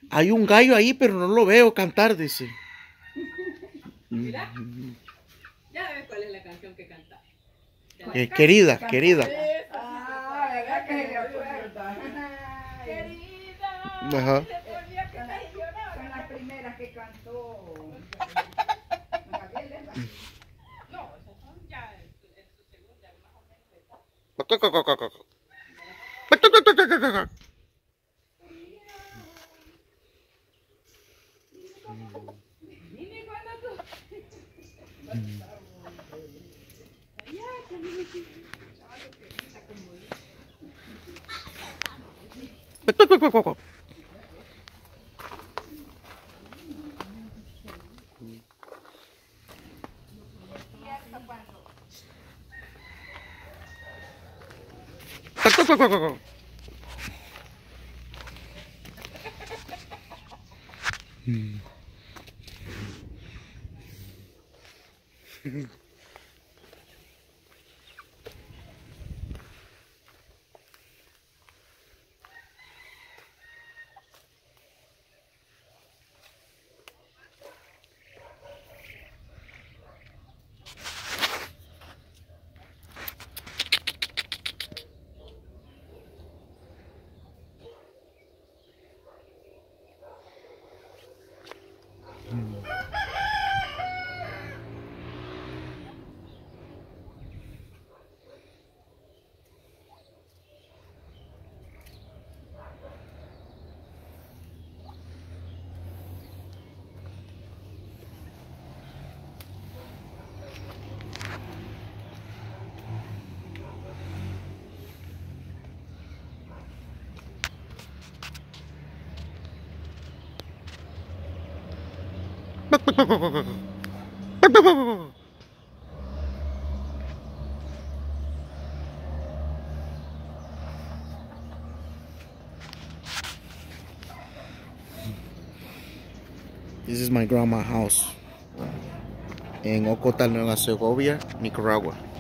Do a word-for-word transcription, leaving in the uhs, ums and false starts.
Hay un gallo ahí, pero no lo veo cantar, dice. Mira, ya ves cuál es la canción que canta. Eh, querida, querida. Ah, ¿verdad que se le acuerda? Querida, Ajá. se volvía que casi lloraba. Son las primeras que cantó. No, esas son ya en su, en su segunda, más o menos esa. Dime cuando tú. Ya, que dime que. Chaval, que grita como dice. This is my grandma's house in Ocota, Nueva Segovia, Nicaragua.